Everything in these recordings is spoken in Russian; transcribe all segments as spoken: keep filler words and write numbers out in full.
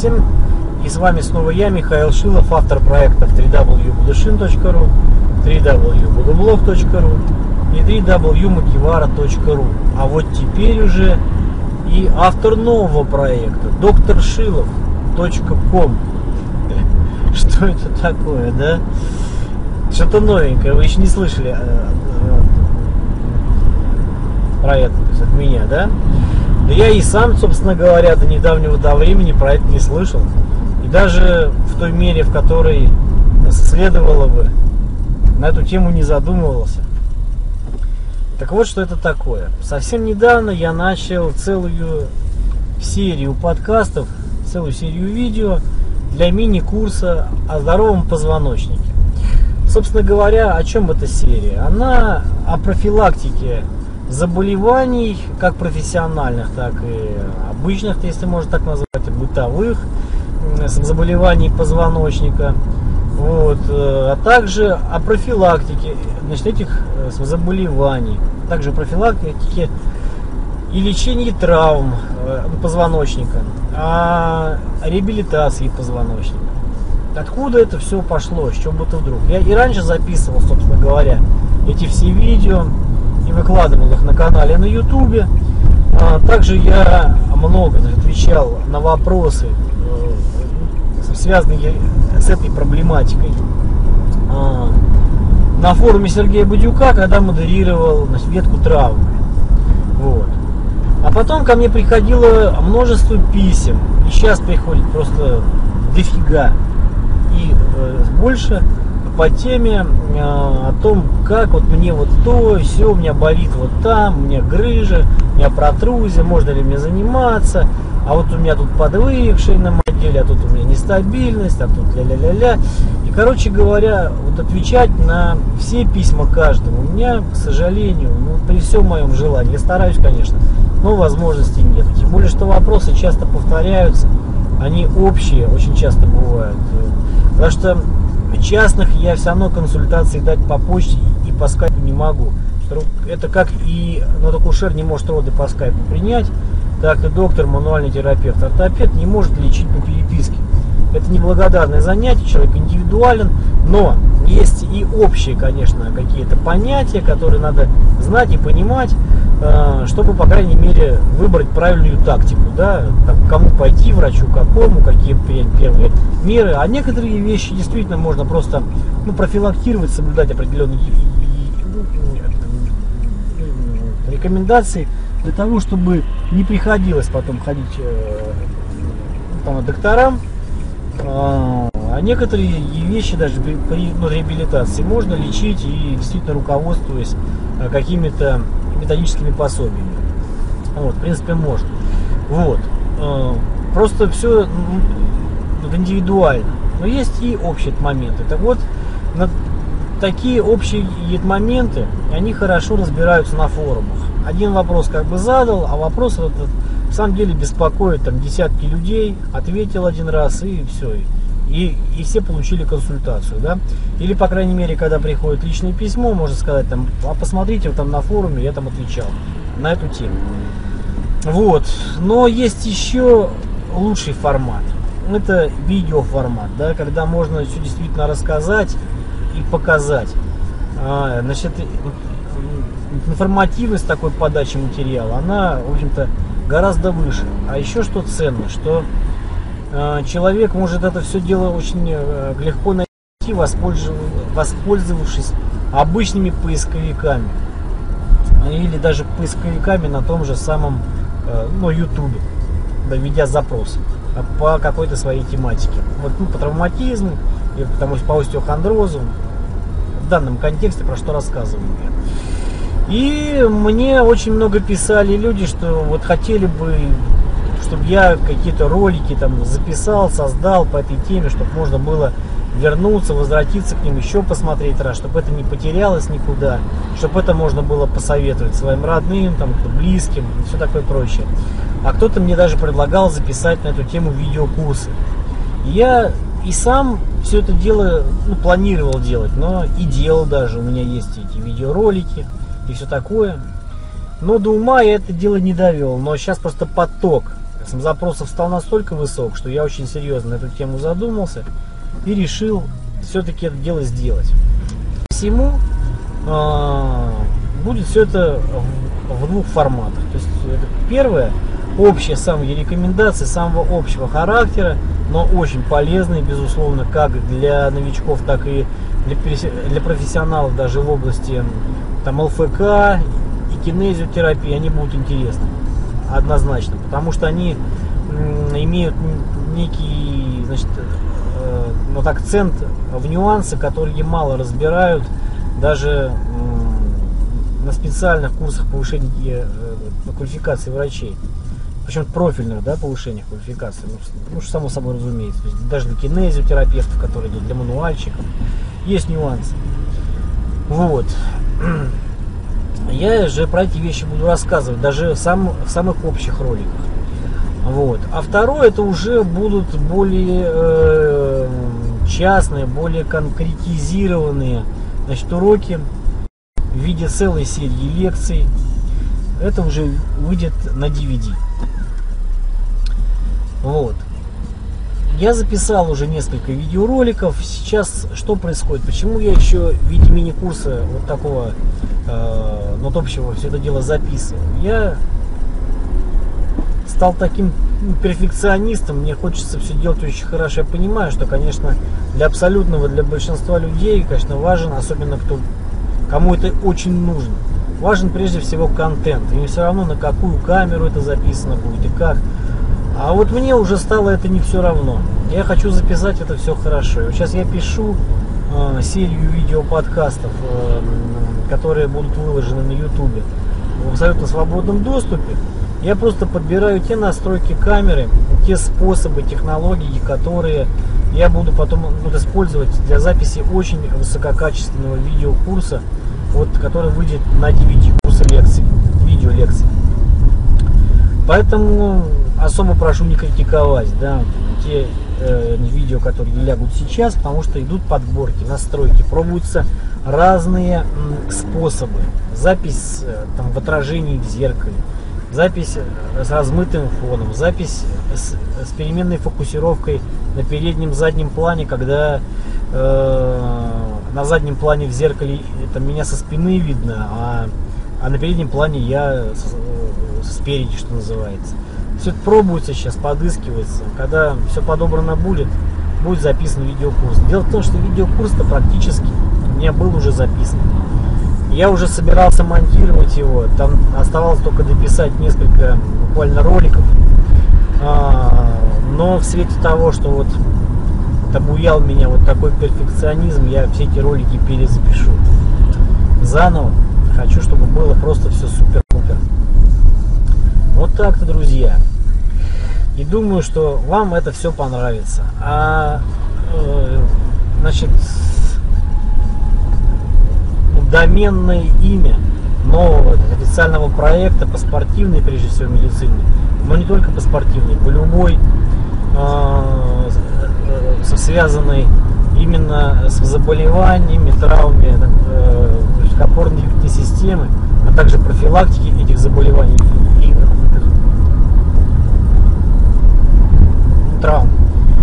всем! И с вами снова я, Михаил Шилов, автор проектов три дабл ю будушин точка ру, три дабл ю будублог точка ру и три дабл ю макивара точка ру. А вот теперь уже и автор нового проекта доктор шилов точка ком. Что это такое, да? Что-то новенькое, вы еще не слышали про это, то есть от меня, да? Да я и сам, собственно говоря, до недавнего до времени про это не слышал. И даже в той мере, в которой следовало бы, на эту тему не задумывался. Так вот, что это такое. Совсем недавно я начал целую серию подкастов, целую серию видео для мини-курса о здоровом позвоночнике. Собственно говоря, о чем эта серия? Она о профилактике заболеваний, как профессиональных, так и обычных, если можно так назвать, бытовых заболеваний позвоночника, вот, а также о профилактике, значит, этих заболеваний, также о профилактике и лечении травм позвоночника, о реабилитации позвоночника. Откуда это все пошло, с чего это вдруг? Я и раньше записывал, собственно говоря, эти все видео и выкладывал их на канале на ютубе. Также я много отвечал на вопросы, связанные с этой проблематикой, на форуме Сергея Бадюка, когда модерировал, значит, ветку травмы. Вот. А потом ко мне приходило множество писем, и сейчас приходит просто дофига и э, больше по теме э, о том, как вот мне вот то, все, у меня болит вот там, у меня грыжа, у меня протрузия, можно ли мне заниматься, а вот у меня тут подвыек в шейном отделе, а тут у меня нестабильность, а тут ля-ля-ля-ля. И, короче говоря, вот отвечать на все письма каждому у меня, к сожалению, ну, при всем моем желании, я стараюсь, конечно, но возможности нет. Тем более, что вопросы часто повторяются, они общие очень часто бывают. Потому что частных я все равно консультации дать по почте и по скайпу не могу. Это как и акушер не может роды по скайпу принять, так и доктор, мануальный терапевт, ортопед не может лечить по переписке. Это неблагодарное занятие, человек индивидуален, но есть и общие, конечно, какие-то понятия, которые надо знать и понимать, чтобы, по крайней мере, выбрать правильную тактику, да, кому пойти, врачу какому, какие первые меры. А некоторые вещи действительно можно просто, ну, профилактировать, соблюдать определенные рекомендации для того, чтобы не приходилось потом ходить там, к докторам. А некоторые вещи даже при, при ну, реабилитации можно лечить и действительно руководствуясь какими-то методическими пособиями. Вот, в принципе, можно. Вот. Просто все ну, индивидуально. Но есть и общие моменты. Так вот, на такие общие моменты, они хорошо разбираются на форумах. Один вопрос как бы задал, а вопрос этот в самом деле беспокоит там десятки людей, ответил один раз и все. И, и все получили консультацию, да? Или, по крайней мере, когда приходит личное письмо, можно сказать, там, а посмотрите, вот там на форуме я там отвечал на эту тему. Вот. Но есть еще лучший формат. Это видеоформат, да, когда можно все действительно рассказать и показать. А, значит, информативность такой подачи материала, она, в общем-то, гораздо выше. А еще что ценно, что э, человек может это все дело очень э, легко найти, воспользовавшись обычными поисковиками. Или даже поисковиками на том же самом э, ну, ютубе, да, введя запрос по какой-то своей тематике. Вот, ну, по травматизму, или потому что по остеохондрозу. В данном контексте про что рассказываю я. И мне очень много писали люди, что вот хотели бы, чтобы я какие-то ролики там записал, создал по этой теме, чтобы можно было вернуться, возвратиться к ним, еще посмотреть раз, чтобы это не потерялось никуда, чтобы это можно было посоветовать своим родным, там, близким и все такое прочее. А кто-то мне даже предлагал записать на эту тему видеокурсы. И я и сам все это дело, ну, планировал делать, но и делал даже. У меня есть эти видеоролики и все такое. Но до ума я это дело не довел. Но сейчас просто поток запросов стал настолько высок, что я очень серьезно на эту тему задумался и решил все-таки это дело сделать. Всему э, будет все это в, в двух форматах. То есть это первое, общие самые рекомендации самого общего характера, но очень полезные, безусловно, как для новичков, так и для, для профессионалов, даже в области там, эл эф ка и кинезиотерапии. Они будут интересны однозначно, потому что они м, имеют некий, значит, э, вот акцент в нюансы, которые мало разбирают даже м, на специальных курсах повышения э, квалификации врачей. Причем профильных, да, повышения квалификации, ну, ну, само собой разумеется. Даже для кинезиотерапевтов, которые идут, для мануальщиков, есть нюансы. Вот. Я же про эти вещи буду рассказывать даже в, сам, в самых общих роликах. Вот. А второе, это уже будут более э, частные, более конкретизированные, значит, уроки в виде целой серии лекций. Это уже выйдет на ди ви ди. Вот. Я записал уже несколько видеороликов. Сейчас что происходит? Почему я еще в виде мини-курса вот такого, э, ну, общего все это дело записываю? Я стал таким перфекционистом, мне хочется все делать очень хорошо. Я понимаю, что, конечно, для абсолютного, для большинства людей, конечно, важен, особенно кто, кому это очень нужно, важен прежде всего контент. Им все равно, на какую камеру это записано будет и как. А вот мне уже стало это не все равно. Я хочу записать это все хорошо. Вот сейчас я пишу э, серию видеоподкастов, э, которые будут выложены на ютубе в абсолютно свободном доступе. Я просто подбираю те настройки камеры, те способы, технологии, которые я буду потом буду использовать для записи очень высококачественного видеокурса, вот, который выйдет на ди ви ди, курса лекций, видеолекций. Поэтому особо прошу не критиковать, да, те э, видео, которые лягут сейчас, потому что идут подборки, настройки, пробуются разные м, способы. Запись э, там, в отражении в зеркале, запись с размытым фоном, запись с, с переменной фокусировкой на переднем заднем плане, когда э, на заднем плане в зеркале это меня со спины видно, а, а на переднем плане я с, спереди, что называется. Все это пробуется сейчас, подыскивается. Когда все подобрано будет, будет записан видеокурс. Дело в том, что видеокурс-то практически у меня был уже записан. Я уже собирался монтировать его, там оставалось только дописать несколько буквально роликов. А, но в свете того, что вот обуял меня вот такой перфекционизм, я все эти ролики перезапишу заново. Хочу, чтобы было просто все супер-пупер. Вот так-то, друзья. И думаю, что вам это все понравится. А э, значит, доменное имя нового официального проекта по спортивной, прежде всего, медицине, но не только по спортивной, по любой, э, э, связанной именно с заболеваниями, травмами э, опорно-двигательной системы, а также профилактики этих заболеваний и травм.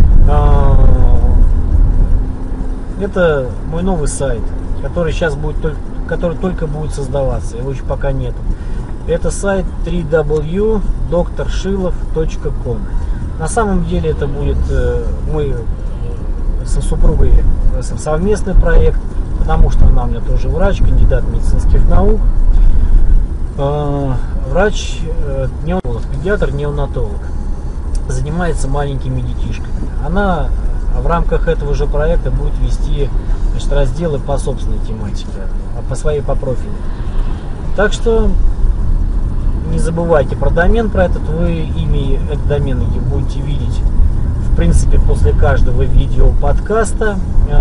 Это мой новый сайт, который сейчас будет только, который только будет создаваться, его еще пока нету. Это сайт дабл ю дабл ю дабл ю точка доктор шилов точка ком. На самом деле это будет э, мой э, со супругой э, совместный проект, потому что она у меня тоже врач, кандидат медицинских наук, э, врач, э, неонатолог, педиатр, неонатолог, занимается маленькими детишками. Она в рамках этого же проекта будет вести, значит, разделы по собственной тематике, по своей, по профилю. Так что не забывайте про домен, про этот вы имя, этот домен будете видеть в принципе после каждого видео подкаста.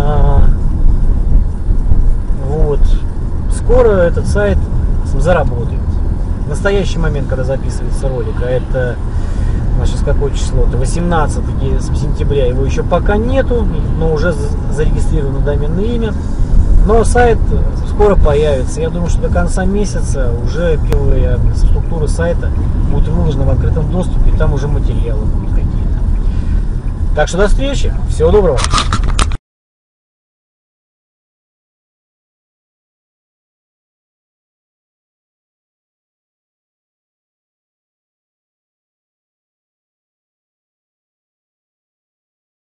Вот. Скоро этот сайт заработает. В настоящий момент, когда записывается ролик, а это, сейчас какое число, это восемнадцатое сентября, его еще пока нету, но уже зарегистрировано доменное имя. Но сайт скоро появится. Я думаю, что до конца месяца уже первые структуры сайта будут выложены в открытом доступе, и там уже материалы будут какие-то. Так что до встречи, всего доброго.